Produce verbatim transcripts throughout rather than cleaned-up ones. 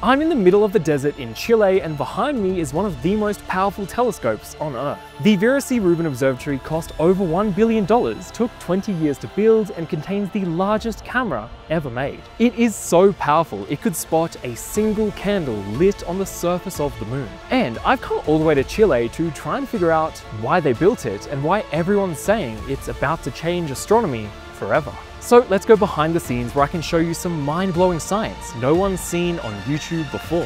I'm in the middle of the desert in Chile, and behind me is one of the most powerful telescopes on Earth. The Vera C Rubin Observatory cost over one billion dollars, took twenty years to build, and contains the largest camera ever made. It is so powerful it could spot a single candle lit on the surface of the moon. And I've come all the way to Chile to try and figure out why they built it and why everyone's saying it's about to change astronomy forever. So let's go behind the scenes where I can show you some mind-blowing science no one's seen on YouTube before.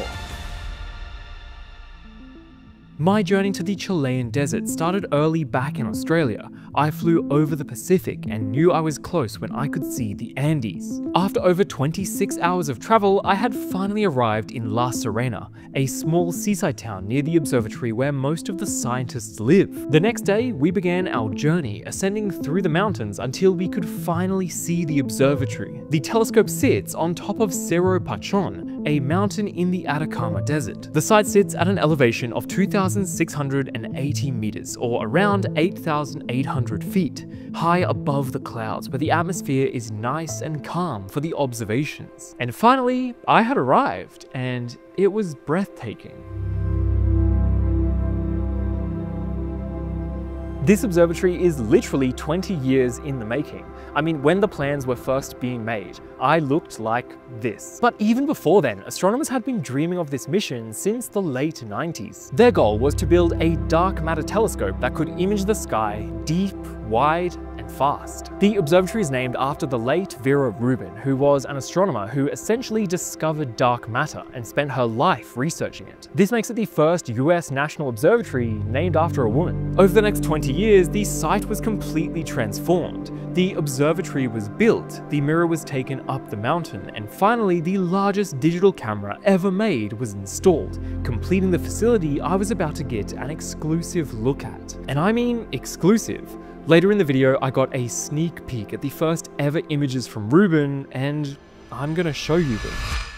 My journey to the Chilean desert started early back in Australia. I flew over the Pacific and knew I was close when I could see the Andes. After over twenty-six hours of travel, I had finally arrived in La Serena, a small seaside town near the observatory where most of the scientists live. The next day, we began our journey, ascending through the mountains until we could finally see the observatory. The telescope sits on top of Cerro Pachon, a mountain in the Atacama Desert. The site sits at an elevation of two thousand six hundred eighty meters, or around eight thousand eight hundred feet, high above the clouds where the atmosphere is nice and calm for the observations. And finally, I had arrived, and it was breathtaking. This observatory is literally twenty years in the making. I mean, when the plans were first being made, I looked like this. But even before then, astronomers had been dreaming of this mission since the late nineties. Their goal was to build a dark matter telescope that could image the sky deep, wide, and fast. The observatory is named after the late Vera Rubin, who was an astronomer who essentially discovered dark matter and spent her life researching it. This makes it the first U S national observatory named after a woman. Over the next twenty years, the site was completely transformed. The observatory was built, the mirror was taken up the mountain, and finally the largest digital camera ever made was installed, completing the facility I was about to get an exclusive look at. And I mean exclusive. Later in the video, I got a sneak peek at the first ever images from Rubin, and I'm gonna show you them.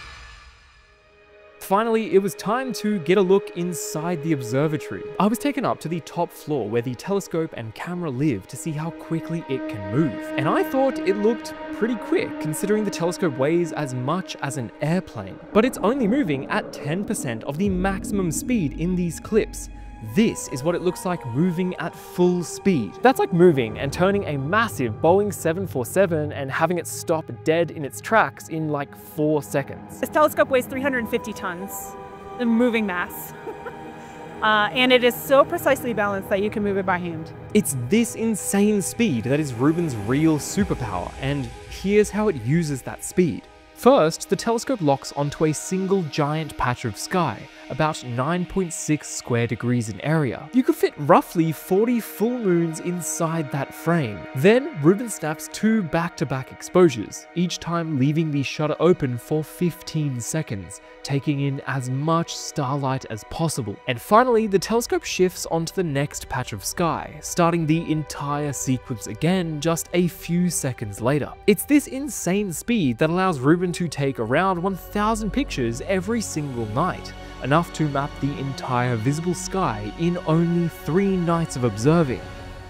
Finally, it was time to get a look inside the observatory. I was taken up to the top floor where the telescope and camera live to see how quickly it can move. And I thought it looked pretty quick, considering the telescope weighs as much as an airplane. But it's only moving at ten percent of the maximum speed in these clips. This is what it looks like moving at full speed. That's like moving and turning a massive Boeing seven forty-seven and having it stop dead in its tracks in like four seconds. This telescope weighs three hundred fifty tons, the moving mass. uh, and it is so precisely balanced that you can move it by hand. It's this insane speed that is Rubin's real superpower, and here's how it uses that speed. First, the telescope locks onto a single giant patch of sky, about nine point six square degrees in area. You could fit roughly forty full moons inside that frame. Then, Rubin snaps two back-to-back exposures, each time leaving the shutter open for fifteen seconds, taking in as much starlight as possible. And finally, the telescope shifts onto the next patch of sky, starting the entire sequence again just a few seconds later. It's this insane speed that allows Rubin to take around one thousand pictures every single night, enough to map the entire visible sky in only three nights of observing.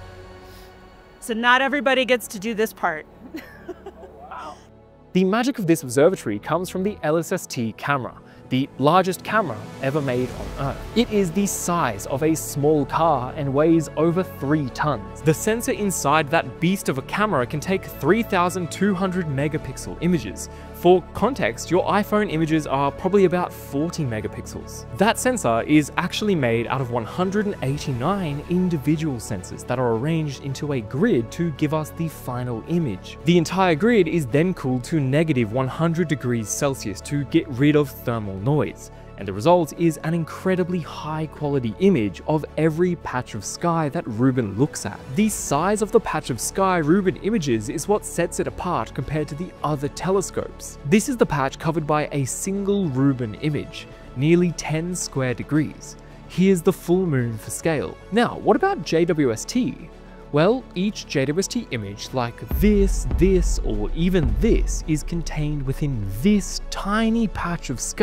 So not everybody gets to do this part. Wow. The magic of this observatory comes from the L S S T camera, the largest camera ever made on Earth. It is the size of a small car and weighs over three tons. The sensor inside that beast of a camera can take three thousand two hundred megapixel images. For context, your iPhone images are probably about forty megapixels. That sensor is actually made out of one hundred eighty-nine individual sensors that are arranged into a grid to give us the final image. The entire grid is then cooled to negative one hundred degrees Celsius to get rid of thermal noise, and the result is an incredibly high quality image of every patch of sky that Rubin looks at. The size of the patch of sky Rubin images is what sets it apart compared to the other telescopes. This is the patch covered by a single Rubin image, nearly ten square degrees. Here's the full moon for scale. Now, what about J W S T? Well, each J W S T image, like this, this, or even this, is contained within this tiny patch of sky.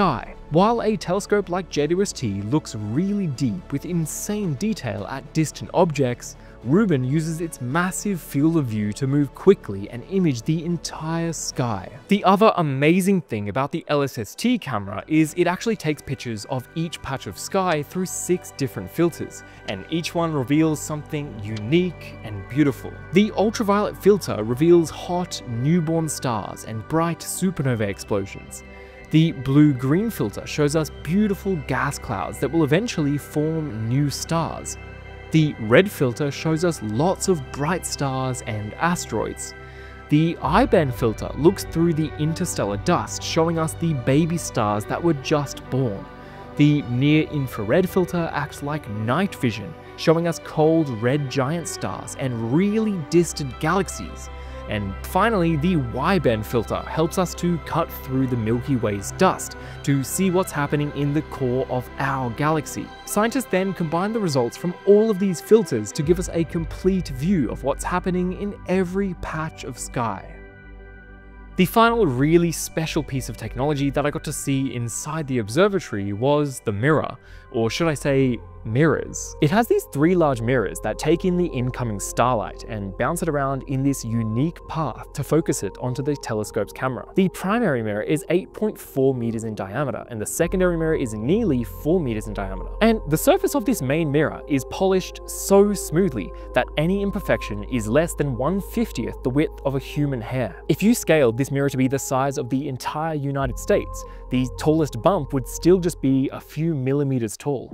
While a telescope like J W S T looks really deep with insane detail at distant objects, Rubin uses its massive field of view to move quickly and image the entire sky. The other amazing thing about the L S S T camera is it actually takes pictures of each patch of sky through six different filters, and each one reveals something unique and beautiful. The ultraviolet filter reveals hot, newborn stars and bright supernova explosions. The blue-green filter shows us beautiful gas clouds that will eventually form new stars. The red filter shows us lots of bright stars and asteroids. The I-band filter looks through the interstellar dust, showing us the baby stars that were just born. The near-infrared filter acts like night vision, showing us cold red giant stars and really distant galaxies. And finally, the Y-band filter helps us to cut through the Milky Way's dust to see what's happening in the core of our galaxy. Scientists then combine the results from all of these filters to give us a complete view of what's happening in every patch of sky. The final really special piece of technology that I got to see inside the observatory was the mirror, or should I say mirrors. It has these three large mirrors that take in the incoming starlight and bounce it around in this unique path to focus it onto the telescope's camera. The primary mirror is eight point four meters in diameter, and the secondary mirror is nearly four meters in diameter. And the surface of this main mirror is polished so smoothly that any imperfection is less than one fiftieth the width of a human hair. If you scaled this mirror to be the size of the entire United States, the tallest bump would still just be a few millimeters tall.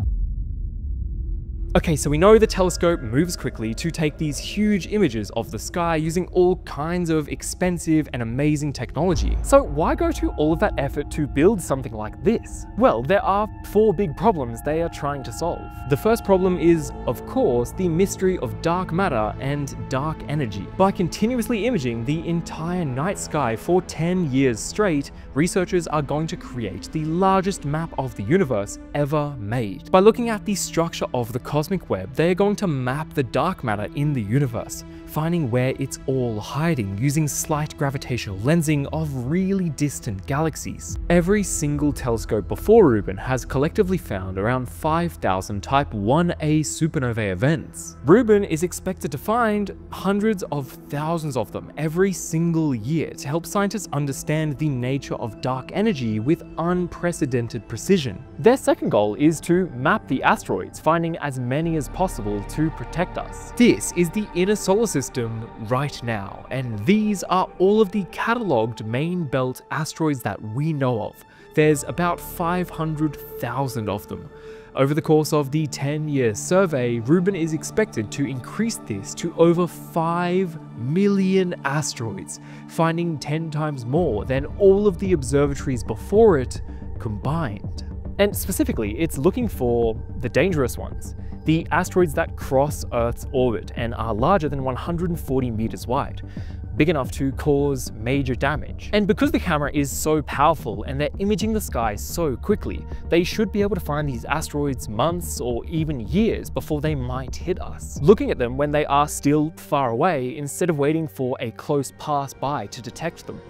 Okay, so we know the telescope moves quickly to take these huge images of the sky using all kinds of expensive and amazing technology. So why go to all of that effort to build something like this? Well, there are four big problems they are trying to solve. The first problem is, of course, the mystery of dark matter and dark energy. By continuously imaging the entire night sky for ten years straight, researchers are going to create the largest map of the universe ever made. By looking at the structure of the cosmos cosmic web, they are going to map the dark matter in the universe, finding where it's all hiding using slight gravitational lensing of really distant galaxies. Every single telescope before Rubin has collectively found around five thousand type one A supernovae events. Rubin is expected to find hundreds of thousands of them every single year to help scientists understand the nature of dark energy with unprecedented precision. Their second goal is to map the asteroids, finding as many as possible to protect us. This is the inner solar system right now, and these are all of the catalogued main belt asteroids that we know of. There's about five hundred thousand of them. Over the course of the ten year survey, Rubin is expected to increase this to over five million asteroids, finding ten times more than all of the observatories before it combined. And specifically, it's looking for the dangerous ones, the asteroids that cross Earth's orbit and are larger than one hundred forty meters wide, big enough to cause major damage. And because the camera is so powerful and they're imaging the sky so quickly, they should be able to find these asteroids months or even years before they might hit us, looking at them when they are still far away instead of waiting for a close pass by to detect them.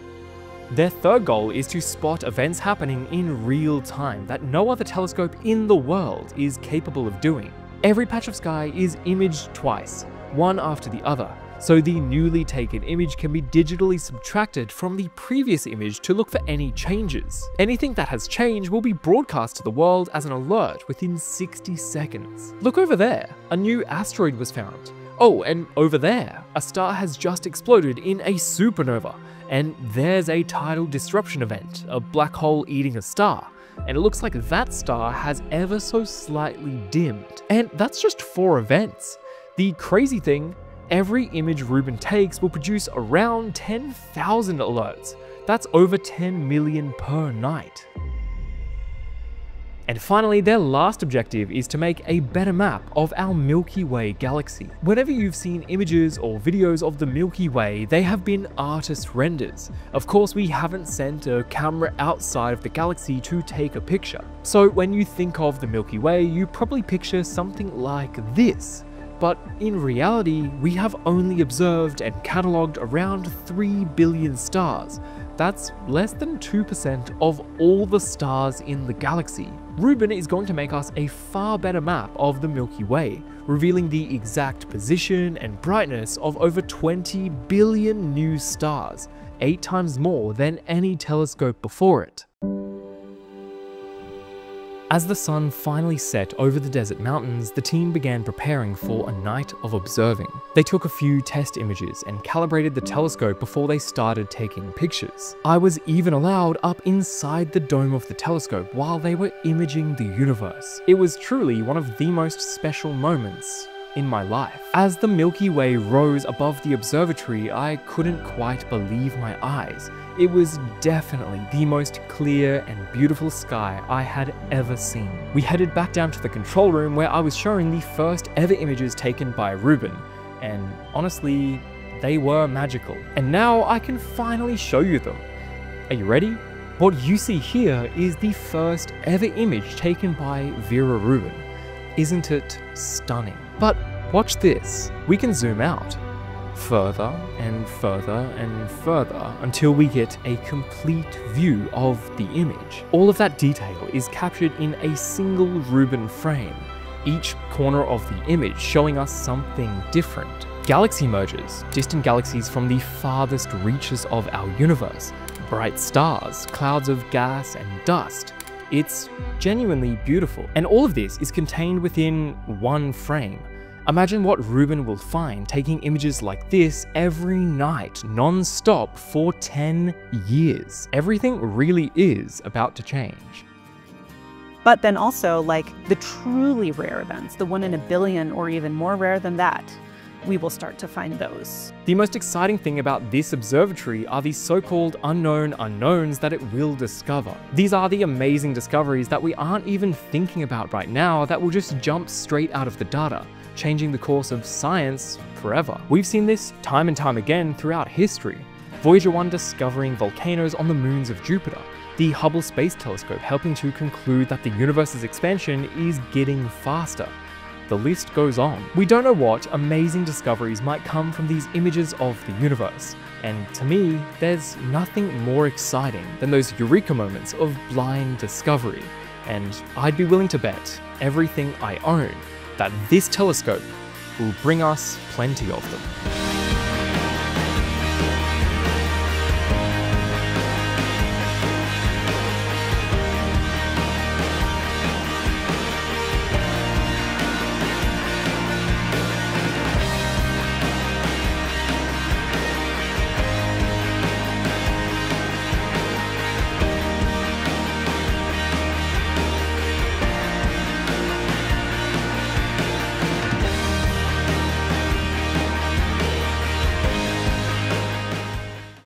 Their third goal is to spot events happening in real time that no other telescope in the world is capable of doing. Every patch of sky is imaged twice, one after the other, so the newly taken image can be digitally subtracted from the previous image to look for any changes. Anything that has changed will be broadcast to the world as an alert within sixty seconds. Look over there, a new asteroid was found. Oh, and over there, a star has just exploded in a supernova. And there's a tidal disruption event, a black hole eating a star, and it looks like that star has ever so slightly dimmed. And that's just four events. The crazy thing, every image Rubin takes will produce around ten thousand alerts. That's over ten million per night. And finally, their last objective is to make a better map of our Milky Way galaxy. Whenever you've seen images or videos of the Milky Way, they have been artist renders. Of course, we haven't sent a camera outside of the galaxy to take a picture. So when you think of the Milky Way, you probably picture something like this. But in reality, we have only observed and catalogued around three billion stars. that's less than two percent of all the stars in the galaxy. Rubin is going to make us a far better map of the Milky Way, revealing the exact position and brightness of over twenty billion new stars, eight times more than any telescope before it. As the sun finally set over the desert mountains, the team began preparing for a night of observing. They took a few test images and calibrated the telescope before they started taking pictures. I was even allowed up inside the dome of the telescope while they were imaging the universe. It was truly one of the most special moments in my life. As the Milky Way rose above the observatory, I couldn't quite believe my eyes. It was definitely the most clear and beautiful sky I had ever seen. We headed back down to the control room where I was showing the first ever images taken by Rubin, and honestly, they were magical. And now I can finally show you them. Are you ready? What you see here is the first ever image taken by Vera Rubin. Isn't it stunning? But watch this. We can zoom out further and further and further until we get a complete view of the image. All of that detail is captured in a single Rubin frame, each corner of the image showing us something different. Galaxy mergers, distant galaxies from the farthest reaches of our universe, bright stars, clouds of gas and dust. It's genuinely beautiful. And all of this is contained within one frame. Imagine what Rubin will find taking images like this every night, non-stop for ten years. Everything really is about to change. But then also, like, the truly rare events, the one in a billion or even more rare than that, we will start to find those. The most exciting thing about this observatory are the so-called unknown unknowns that it will discover. These are the amazing discoveries that we aren't even thinking about right now that will just jump straight out of the data, changing the course of science forever. We've seen this time and time again throughout history. Voyager one discovering volcanoes on the moons of Jupiter, the Hubble Space Telescope helping to conclude that the universe's expansion is getting faster. The list goes on. We don't know what amazing discoveries might come from these images of the universe, and to me, there's nothing more exciting than those eureka moments of blind discovery, and I'd be willing to bet everything I own that this telescope will bring us plenty of them.